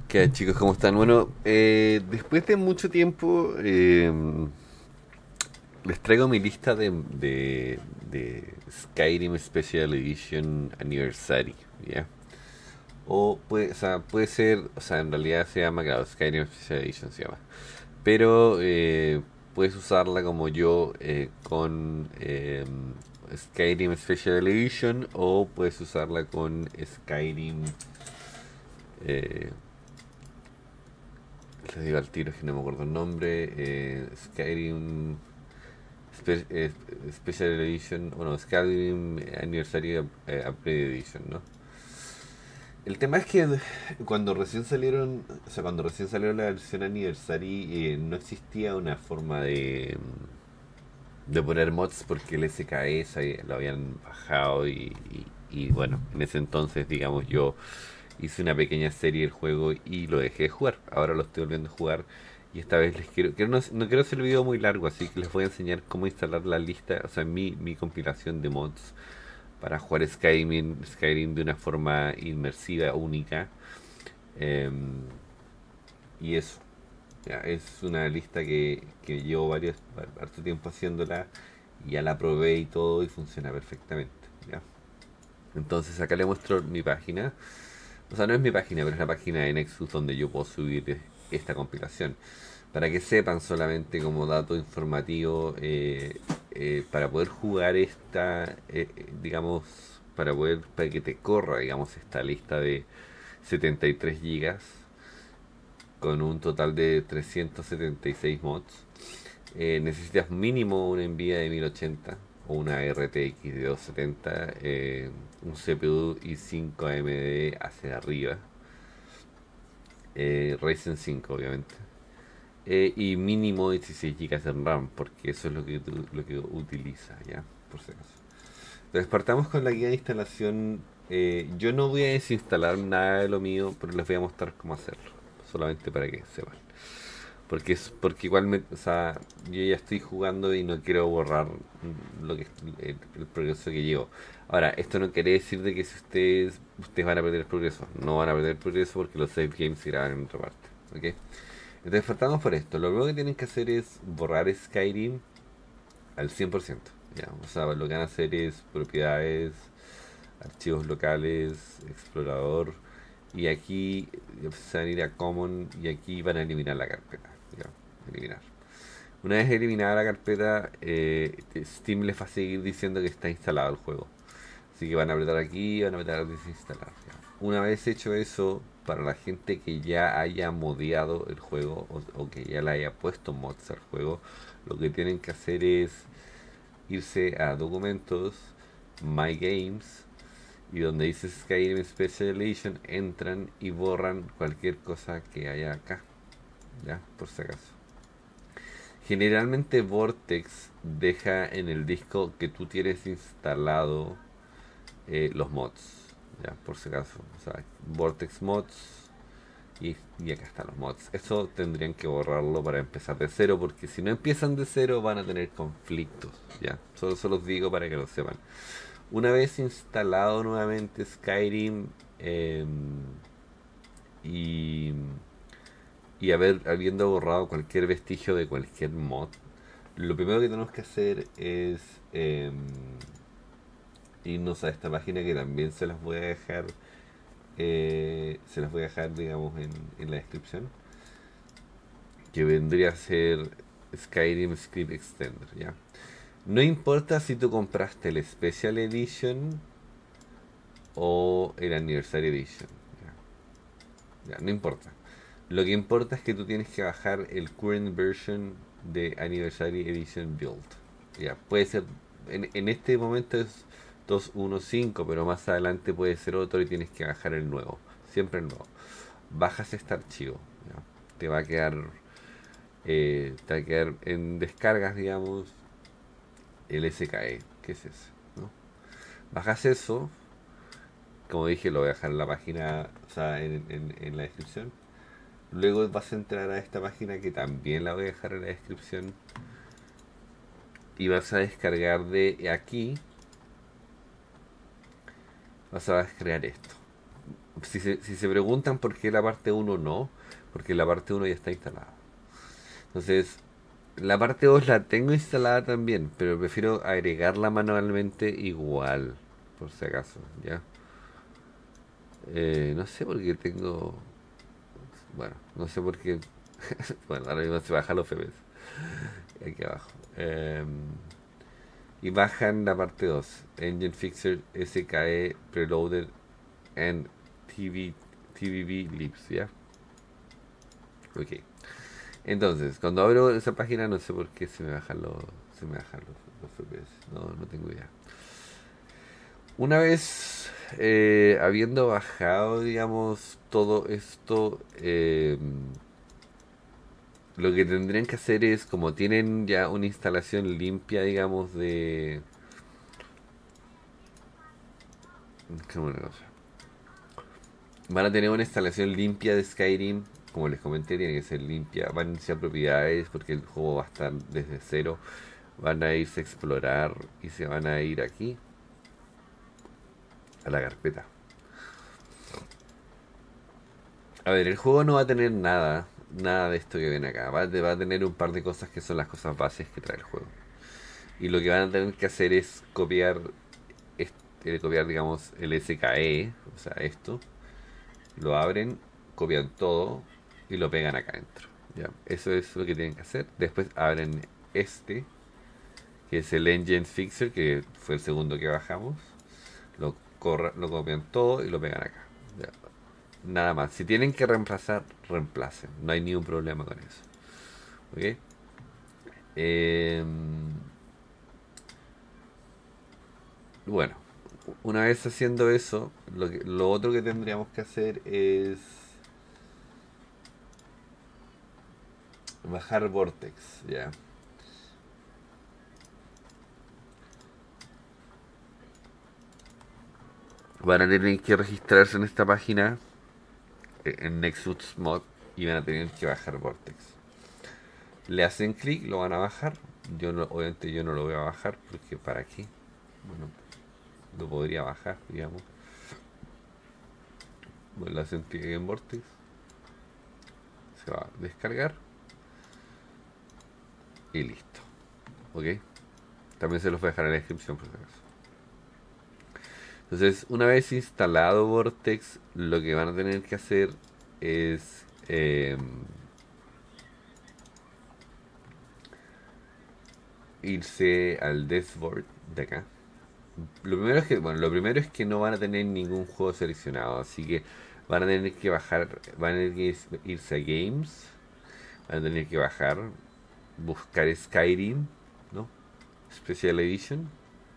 ¿Qué hay, chicos? ¿Cómo están? Bueno, después de mucho tiempo les traigo mi lista de Skyrim Special Edition Anniversary, ¿ya? Puede ser, en realidad se llama, claro, Skyrim Special Edition se llama. Pero puedes usarla como yo con Skyrim Special Edition o puedes usarla con Skyrim... eh, Les digo al tiro, es que no me acuerdo el nombre. Skyrim Special Edition, bueno, Skyrim Anniversary Upgrade Edition, ¿no? El tema es que cuando recién salieron, cuando recién salió la versión Anniversary, no existía una forma de poner mods porque el SKS lo habían bajado y bueno, en ese entonces, digamos, yo hice una pequeña serie del juego y lo dejé de jugar. Ahora lo estoy volviendo a jugar y esta vez no quiero hacer el video muy largo, así que les voy a enseñar cómo instalar la lista, mi compilación de mods para jugar Skyrim de una forma inmersiva, única. Em, y eso, ya, es una lista que llevo harto tiempo haciéndola y ya la probé y todo y funciona perfectamente. ¿Ya? Entonces acá le muestro mi página. O sea, no es mi página, pero es la página de Nexus donde yo puedo subir esta compilación. Para que sepan solamente como dato informativo, para poder jugar digamos, para que te corra, digamos, esta lista de 73 gigas con un total de 376 mods, necesitas mínimo una Nvidia de 1080 o una RTX de 270, un CPU i5 AMD hacia arriba, Ryzen 5 obviamente, y mínimo 16 gigas de RAM, porque eso es lo que utiliza, ya, por si acaso. Entonces partamos con la guía de instalación. Yo no voy a desinstalar nada de lo mío, pero les voy a mostrar cómo hacerlo, solamente para que sepan. Porque igual yo ya estoy jugando y no quiero borrar el progreso que llevo. Ahora, esto no quiere decir de que si ustedes van a perder el progreso. No van a perder el progreso porque los save games se graban en otra parte. ¿Ok? Entonces partamos por esto. Lo primero que tienen que hacer es borrar Skyrim al 100%. ¿Ya? O sea, lo que van a hacer es propiedades, archivos locales, explorador. Y aquí se van a ir a Common y aquí van a eliminar la carpeta. ¿Ya? Eliminar. Una vez eliminada la carpeta, Steam les va a seguir diciendo que está instalado el juego. Así que van a apretar aquí y van a apretar desinstalar. ¿Ya? Una vez hecho eso, para la gente que ya haya modeado el juego o que ya le haya puesto mods al juego, lo que tienen que hacer es irse a documentos, My Games, y donde dice Skyrim Special Edition, entran y borran cualquier cosa que haya acá, ya, por si acaso. Generalmente Vortex deja en el disco que tú tienes instalado los mods, ya, por si acaso. O sea, Vortex Mods y acá están los mods. Eso tendrían que borrarlo para empezar de cero, porque si no empiezan de cero van a tener conflictos, ya. Solo se los digo para que lo sepan. Una vez instalado nuevamente Skyrim y, habiendo borrado cualquier vestigio de cualquier mod, lo primero que tenemos que hacer es irnos a esta página que también se las voy a dejar, digamos, en la descripción, que vendría a ser Skyrim Script Extender, ¿ya? No importa si tú compraste el Special Edition o el Anniversary Edition. Ya, no importa. Lo que importa es que tú tienes que bajar el current version de Anniversary Edition Build. Ya, puede ser, en este momento es 2.1.5, pero más adelante puede ser otro y tienes que bajar el nuevo. Siempre el nuevo. Bajas este archivo. Ya. Te va a quedar, te va a quedar en descargas, digamos, el SKE. ¿Qué es ese? ¿No? Bajas eso. Como dije, lo voy a dejar en la página, o sea, en la descripción. Luego vas a entrar a esta página que también la voy a dejar en la descripción y vas a descargar de aquí, vas a descargar esto. si se preguntan por qué la parte uno no, porque la parte uno ya está instalada. Entonces, la parte 2 la tengo instalada también, pero prefiero agregarla manualmente igual, por si acaso, ¿ya? No sé por qué tengo... Bueno, no sé por qué... Bueno, ahora mismo se baja los FPS, aquí abajo. Y bajan la parte 2 Engine Fixer SKE Preloaded and TVB Libs, ¿ya? Ok. Entonces, cuando abro esa página no sé por qué se me bajan los FPS. No tengo idea. Una vez habiendo bajado, digamos, todo esto, lo que tendrían que hacer es, como tienen ya una instalación limpia, digamos, de... ¿Qué una cosa? Van a tener una instalación limpia de Skyrim. Como les comenté, tiene que ser limpia. Van a iniciar propiedades porque el juego va a estar desde cero. Van a irse a explorar y se van a ir aquí a la carpeta. A ver, el juego no va a tener nada de esto que ven acá. Va a tener un par de cosas que son las cosas bases que trae el juego. Y lo que van a tener que hacer es copiar, digamos, el SKE, o sea, esto. Lo abren, copian todo y lo pegan acá adentro. ¿Ya? Eso es lo que tienen que hacer. Después abren este, que es el Engine Fixer, que fue el segundo que bajamos. Lo copian todo y lo pegan acá. ¿Ya? Nada más. Si tienen que reemplazar, reemplacen. No hay ningún problema con eso. ¿Ok? Eh, bueno, una vez haciendo eso, lo otro que tendríamos que hacer es bajar Vortex. ¿Ya? Van a tener que registrarse en esta página, en Nexus Mod, y van a tener que bajar Vortex. Le hacen clic, lo van a bajar. Obviamente yo no lo voy a bajar porque ¿para qué? Bueno, lo podría bajar, digamos. Bueno, le hacen clic en Vortex, se va a descargar y listo. ¿Ok? También se los voy a dejar en la descripción por si acaso. Entonces, una vez instalado Vortex, lo que van a tener que hacer es irse al dashboard de acá. Lo primero es que no van a tener ningún juego seleccionado, así que van a tener que bajar, van a tener que irse a Games, van a tener que bajar, buscar Skyrim, ¿no? Special Edition,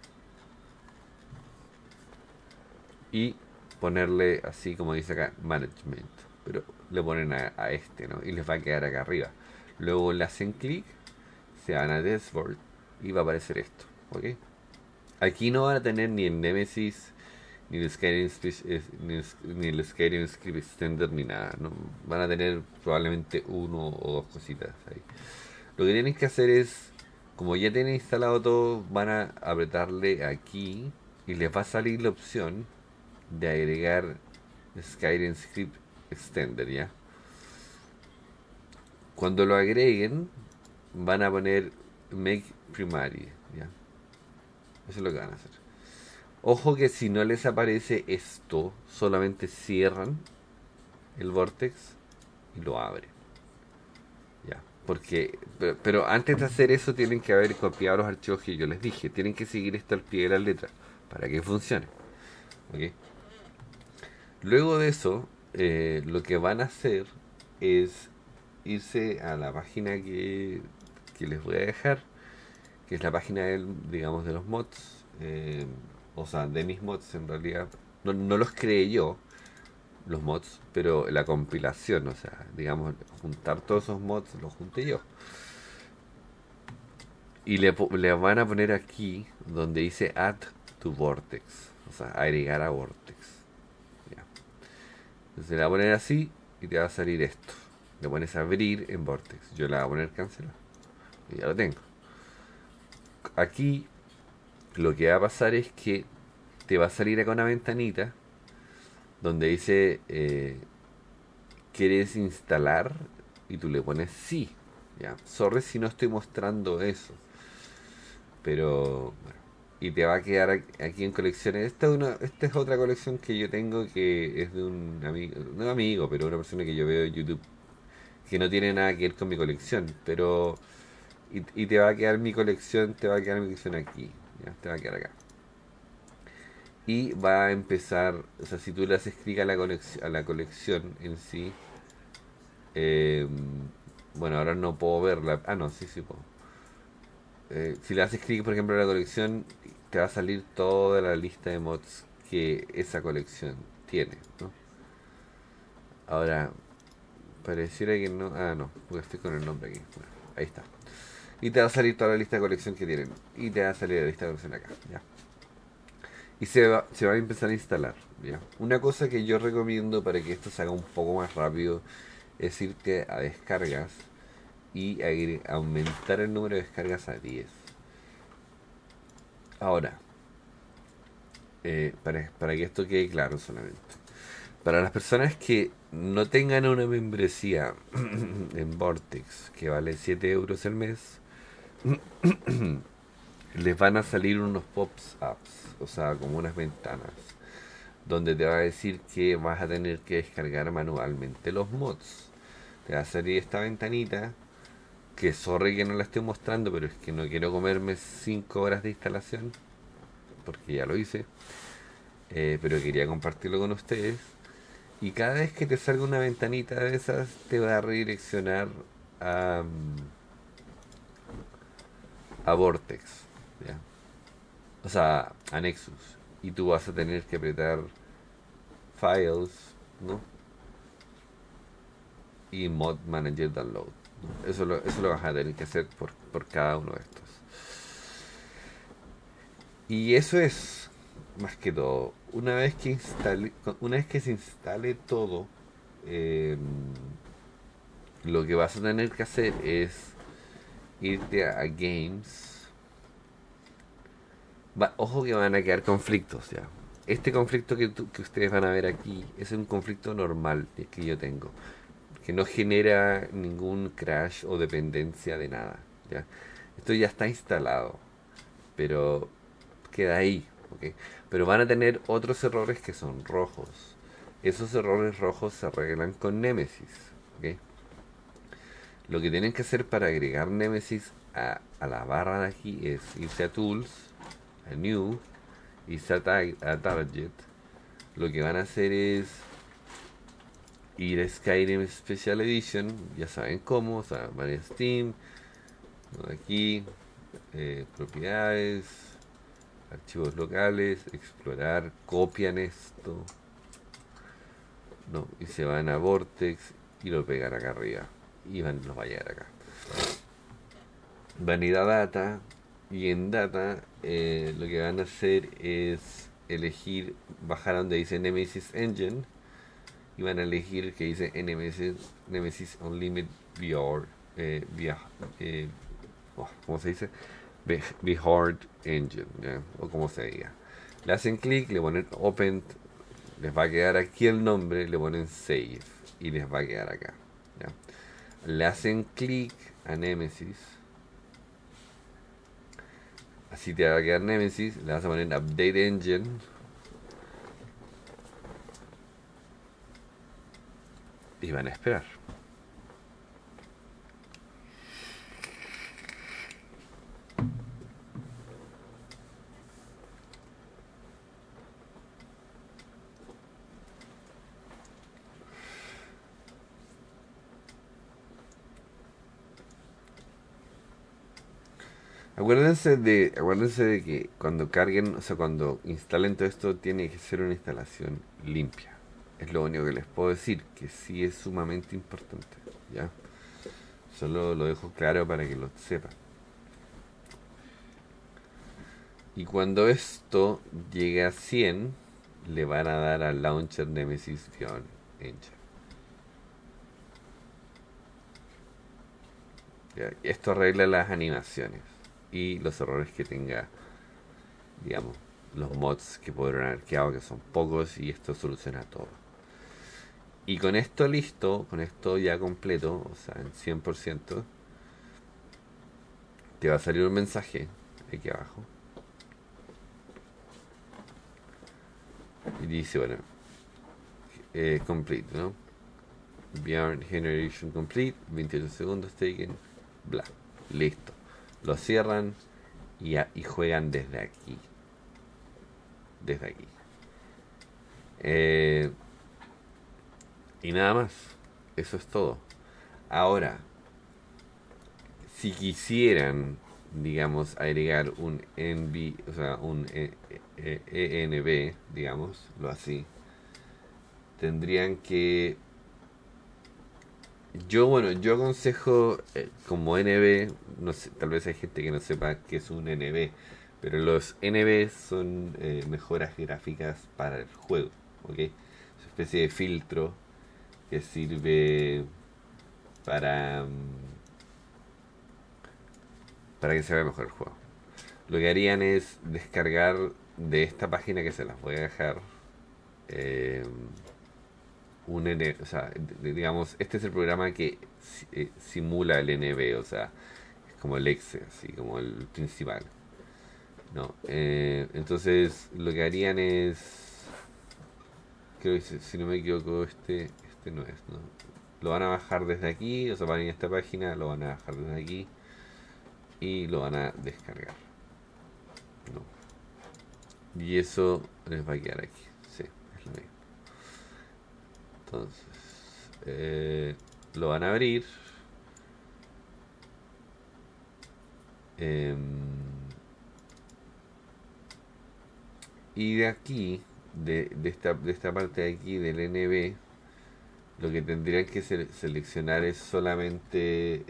y ponerle así como dice acá, Management, pero le ponen a este, ¿no? Y les va a quedar acá arriba. Luego le hacen clic, se van a Dashboard y va a aparecer esto, ¿ok? Aquí no van a tener ni el Nemesis, ni el ni el Skyrim Script Extender, ni nada. No, van a tener probablemente uno o dos cositas ahí. Lo que tienen que hacer es, como ya tienen instalado todo, van a apretarle aquí y les va a salir la opción de agregar Skyrim Script Extender, ¿ya? Cuando lo agreguen, van a poner Make Primary, ¿ya? Eso es lo que van a hacer. Ojo que si no les aparece esto, solamente cierran el vortex y lo abren. Ya. Pero antes de hacer eso tienen que haber copiado los archivos que yo les dije. Tienen que seguir esto al pie de la letra para que funcione. ¿Ok? Luego de eso, lo que van a hacer es irse a la página que les voy a dejar, que es la página digamos, de los mods. O sea, de mis mods en realidad. No los creé yo, los mods, pero la compilación, o sea, digamos, juntar todos esos mods, los junté yo. Y le van a poner aquí donde dice Add to Vortex, o sea, agregar a Vortex. Ya. Entonces le va a poner así y te va a salir esto. Le pones a abrir en Vortex. Yo le voy a poner cancelar. Y ya lo tengo. Aquí lo que va a pasar es que te va a salir acá una ventanita donde dice ¿quieres instalar? Y tú le pones sí. Ya, sorry si no estoy mostrando eso, pero bueno. Y te va a quedar aquí en colecciones. Esta es otra colección que yo tengo que es de un amigo, no amigo, pero una persona que yo veo en YouTube que no tiene nada que ver con mi colección, pero y te va a quedar mi colección, te va a quedar mi colección aquí, ya, te va a quedar acá. Y va a empezar, o sea, si tú le haces clic a la colección en sí, eh, bueno, ahora no puedo verla. Ah, no, sí, sí puedo. Si le haces clic, por ejemplo, a la colección, te va a salir toda la lista de mods que esa colección tiene, ¿no? Ahora, pareciera que no. Ah, no, porque estoy con el nombre aquí. Bueno, ahí está. Y te va a salir toda la lista de colección que tienen. Y te va a salir la lista de colección acá, ¿ya? Y se va a empezar a instalar, ¿ya? Una cosa que yo recomiendo para que esto se haga un poco más rápido es irte a descargas y aumentar el número de descargas a 10. Ahora, para que esto quede claro solamente. Para las personas que no tengan una membresía en Vortex que vale 7 euros al mes, les van a salir unos pop-ups, o sea, como unas ventanas, donde te va a decir que vas a tener que descargar manualmente los mods. Te va a salir esta ventanita, que sorry que no la estoy mostrando, pero es que no quiero comerme 5 horas de instalación, porque ya lo hice, pero quería compartirlo con ustedes. Y cada vez que te salga una ventanita de esas, te va a redireccionar a, a Vortex, ¿ya? O sea, a Nexus. Y tú vas a tener que apretar Files, ¿no? Y Mod Manager Download, ¿no? Eso lo vas a tener que hacer por cada uno de estos. Y eso es más que todo. Una vez que se instale todo, eh, lo que vas a tener que hacer es irte a Games. Ojo que van a quedar conflictos ya. Este conflicto que ustedes van a ver aquí es un conflicto normal que yo tengo, que no genera ningún crash o dependencia de nada, ¿ya? Esto ya está instalado, pero queda ahí, ¿ok? Pero van a tener otros errores que son rojos. Esos errores rojos se arreglan con Nemesis, ¿ok? Lo que tienen que hacer para agregar Nemesis a la barra de aquí es irse a Tools, a New, irse a Target. Lo que van a hacer es ir a Skyrim Special Edition, ya saben cómo, o sea, van a Steam, aquí, propiedades, archivos locales, explorar, copian esto, no, y se van a Vortex y lo pegan acá arriba y nos va a llegar acá. Van a ir a Data y en Data lo que van a hacer es elegir, bajar a donde dice Nemesis Engine y van a elegir que dice Nemesis Unlimited VR, ¿cómo se dice? Hard Engine, ¿ya? O como se diga. Le hacen clic, le ponen Open, les va a quedar aquí el nombre, le ponen Save y les va a quedar acá, ¿ya? Le hacen clic a Nemesis, así te va a quedar Nemesis, le vas a poner Update Engine y van a esperar. Acuérdense de que cuando carguen, o sea, cuando instalen todo esto, tiene que ser una instalación limpia. Es lo único que les puedo decir, que sí es sumamente importante, ¿ya? Solo lo dejo claro para que lo sepan. Y cuando esto llegue a 100, le van a dar al Launcher Nemesis Beyond Engine. ¿Ya? Esto arregla las animaciones y los errores que tenga, digamos. los mods que pudieron haber quedado, que son pocos, y esto soluciona todo. Y con esto listo, con esto ya completo, o sea, en 100%, te va a salir un mensaje aquí abajo. Y dice, bueno, complete, ¿no? Beyond Generation Complete, 28 segundos taken, bla, listo. Lo cierran y juegan desde aquí. Desde aquí. Y nada más. Eso es todo. Ahora, si quisieran, digamos, agregar un NV, o sea, un ENB, digamos, lo así, tendrían que... yo aconsejo como NB, no sé, tal vez hay gente que no sepa qué es un NB, pero los NB son mejoras gráficas para el juego, ¿ok? Es una especie de filtro que sirve para, para que se vea mejor el juego. Lo que harían es descargar de esta página que se las voy a dejar eh, un N, o sea, digamos, este es el programa que simula el NB, o sea, es como el exe, así como el principal. No, entonces lo que harían es, creo que si no me equivoco, este no es, ¿no? Lo van a bajar desde aquí, o sea, van a ir a esta página, lo van a bajar desde aquí y lo van a descargar. ¿No? Y eso les va a quedar aquí, sí, es lo mismo. Entonces, lo van a abrir. Eh, y de aquí, de esta parte de aquí del NB, lo que tendrían que seleccionar es solamente...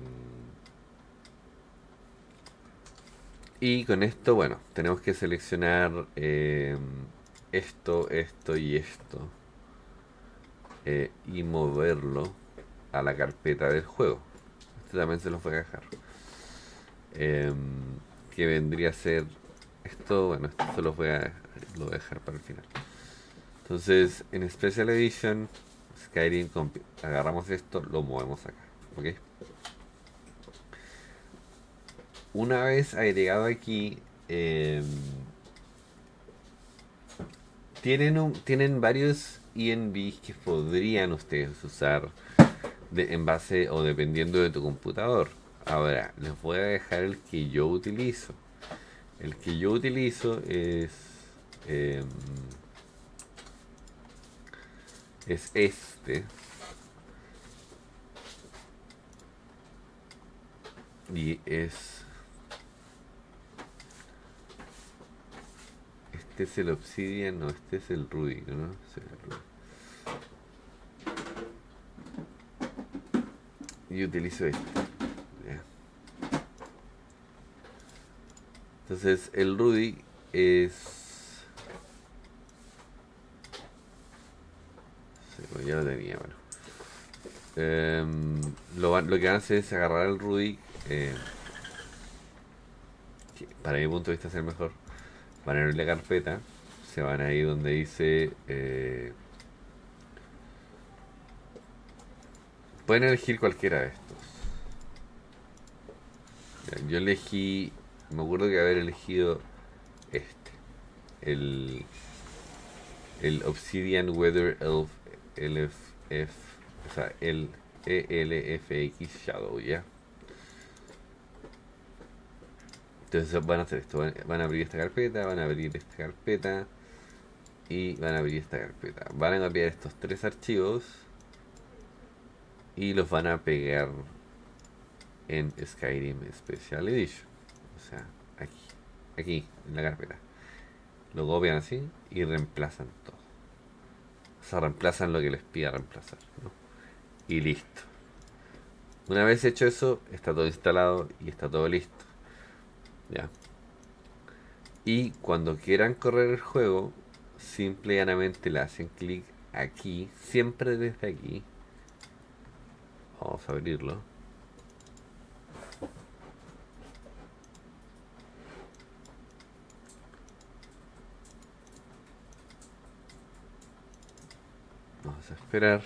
y con esto, bueno, tenemos que seleccionar esto y esto. Y moverlo a la carpeta del juego. Esto también se los voy a dejar. Eh, que vendría a ser esto, bueno, esto se los lo voy a dejar para el final. Entonces, en Special Edition, Skyrim, agarramos esto, lo movemos acá, ¿ok? Una vez agregado aquí, tienen varios ENVs que podrían ustedes usar en base o dependiendo de tu computador. Ahora, les voy a dejar el que yo utilizo. El que yo utilizo eh, es este. Y es... Este es el Obsidian, no, este es el Rudy, ¿no? Este es el Rudy. Y utilizo este. Ya. Entonces, el Rudy es... Sí, bueno, ya lo tenía, bueno. Lo que hace es agarrar el Rudy, que para mi punto de vista es el mejor. Van a abrir la carpeta, se van a ir donde dice... pueden elegir cualquiera de estos. Ya, yo elegí... Me acuerdo que haber elegido este. El, el Obsidian Weather Elf LFF. O sea, el ELFX Shadow, ¿ya? Entonces van a hacer esto. Van a abrir esta carpeta, van a abrir esta carpeta y van a abrir esta carpeta. Van a copiar estos tres archivos y los van a pegar en Skyrim Special Edition. O sea, aquí, en la carpeta. Lo copian así y reemplazan todo. O sea, reemplazan lo que les pida reemplazar, ¿no? Y listo. Una vez hecho eso, está todo instalado y está todo listo. Ya. Y cuando quieran correr el juego, simple y llanamente le hacen clic aquí, siempre desde aquí. Vamos a abrirlo. Esperar.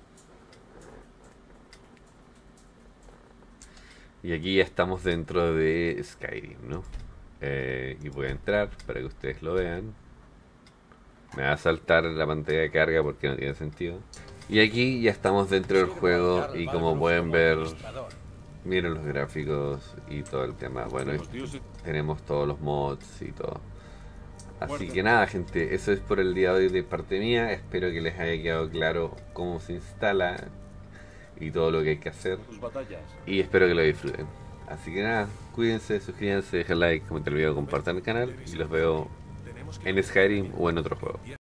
Y aquí ya estamos dentro de Skyrim, ¿no? Y voy a entrar para que ustedes lo vean. Me va a saltar la pantalla de carga porque no tiene sentido. Y aquí ya estamos dentro del juego y como pueden ver, miren los gráficos y todo el tema. Bueno, tenemos todos los mods y todo. Así que nada, gente, eso es por el día de hoy de parte mía. Espero que les haya quedado claro cómo se instala y todo lo que hay que hacer. Y espero que lo disfruten. Así que nada, cuídense, suscríbanse, dejen like, comenten el video, compartan el canal y los veo en Skyrim o en otro juego.